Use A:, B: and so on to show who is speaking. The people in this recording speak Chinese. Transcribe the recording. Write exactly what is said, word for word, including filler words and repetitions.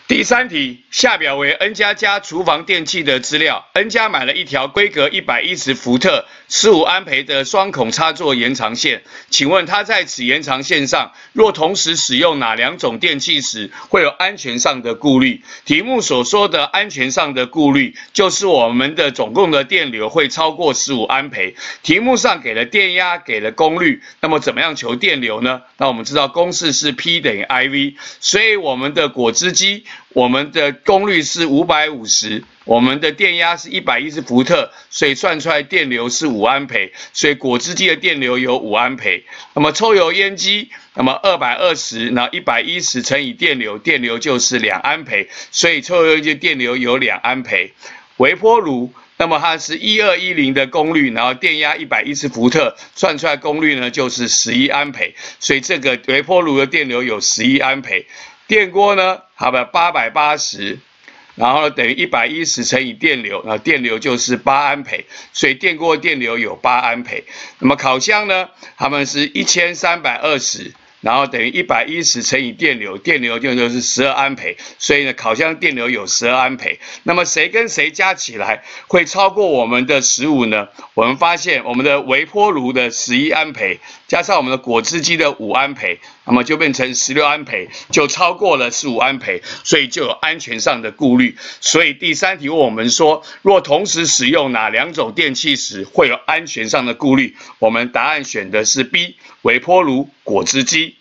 A: 第三题，下表为 N 家家厨房电器的资料。N 家买了一条规格一百一十伏特、十五安培的双孔插座延长线，请问它在此延长线上，若同时使用哪两种电器时，会有安全上的顾虑？题目所说的安全上的顾虑，就是我们的总共的电流会超过十五安培。题目上给了电压，给了功率，那么怎么样求电流呢？那我们知道公式是 P 等于 I V， 所以我们的果汁机。 我们的功率是五百五十，我们的电压是一百一十伏特，所以算出来电流是五安培，所以果汁机的电流有五安培。那么抽油烟机，那么二百二十，然后一百一十乘以电流，电流就是两安培，所以抽油烟机电流有两安培。微波炉。 那么它是一二一零的功率，然后电压一百一十伏特，算出来功率呢就是十一安培，所以这个微波炉的电流有十一安培。电锅呢，好吧，八百八十，然后呢等于一百一十乘以电流，然后电流就是八安培，所以电锅电流有八安培。那么烤箱呢，它们是一千三百二十。 然后等于一百一十乘以电流，电流就是十二安培，所以呢，烤箱电流有十二安培。那么谁跟谁加起来会超过我们的十五呢？我们发现我们的微波炉的十一安培，加上我们的果汁机的五安培，那么就变成十六安培，就超过了十五安培，所以就有安全上的顾虑。所以第三题问我们说，若同时使用哪两种电器时会有安全上的顾虑？我们答案选的是 B， 微波炉、果汁机。